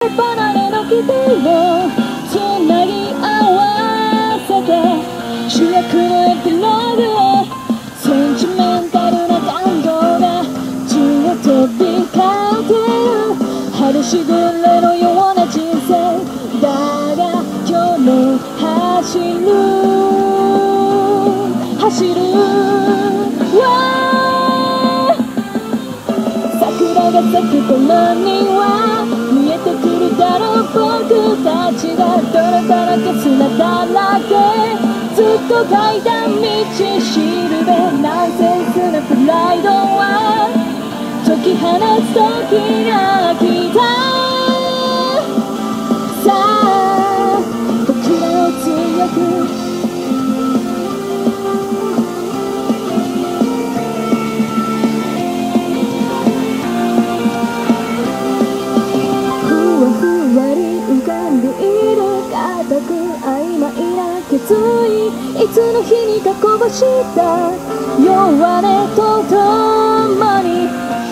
離れの日々をつなぎ合わせて主役のエピローグをセンチメンタルな感動が血を飛び交ってる春しぐれのような人生だが今日も走る桜が咲く頃には見えてくるだろう僕たちが泥だらけ砂だらけずっと書いた道しるべナンセンスなプライドは解き放つ時が来たさあ僕らを強く曖昧な決意いつの日にかこぼした弱音とともに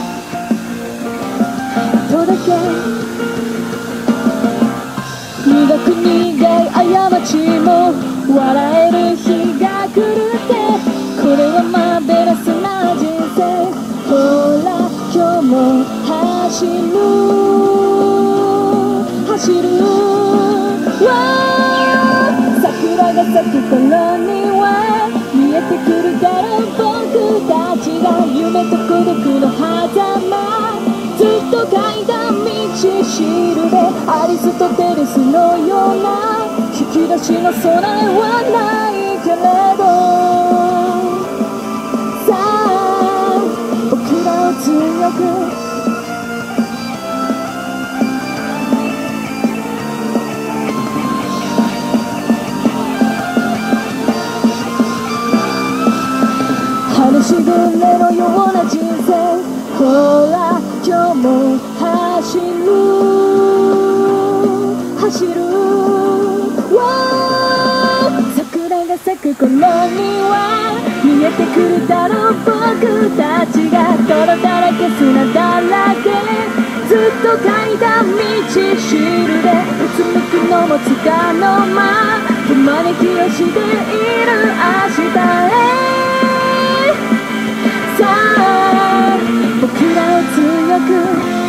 届け苦く苦い過ちも笑える日が来るってこれはマーベラスな人生ほら今日も走る桜が咲く頃には見えてくるだろう僕たちが夢と孤独の狭間ずっと書いた道しるべアリストテレスのような引き出しの備えはないけれどさあ僕らを強く春しぐれのような人生ほら今日も走る桜が咲く頃には見えてくるだろう僕たちが泥だらけ砂だらけずっと書いた道しるべうつむくのもつかの間招きをしている明日へさあ僕らを強く